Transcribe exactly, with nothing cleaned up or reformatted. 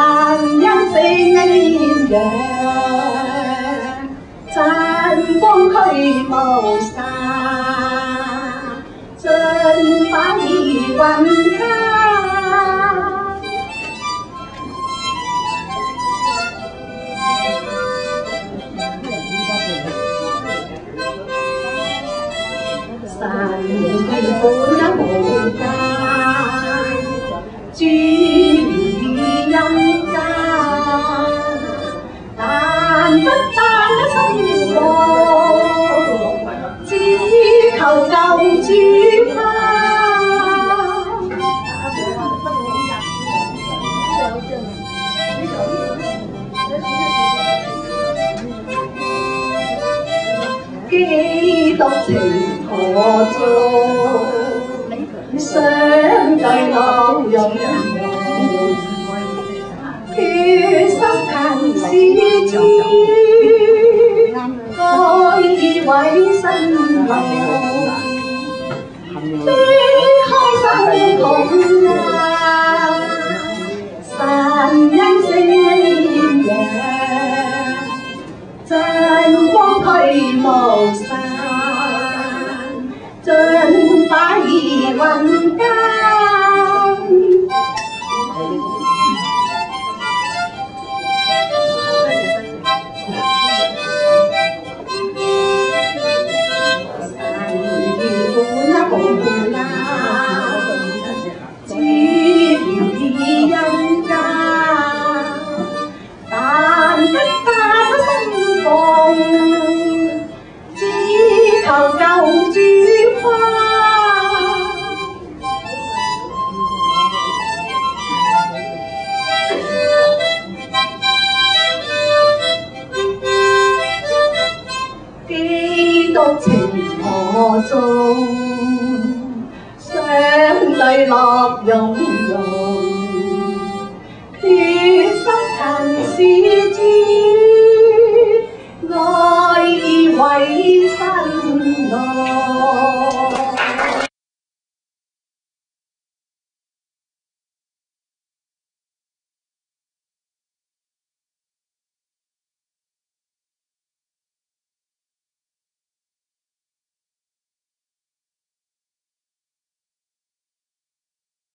陰星陽，真光驅無散，盡化而雲間。神本一無間，諸陰間，但不單心過，只求救主他。基督情何在？相對樂融，決心行使主，該以委身流，飛開心痛啊！神因星陽，真光驅無散，盡化而雲間。基督情何在？相對樂融。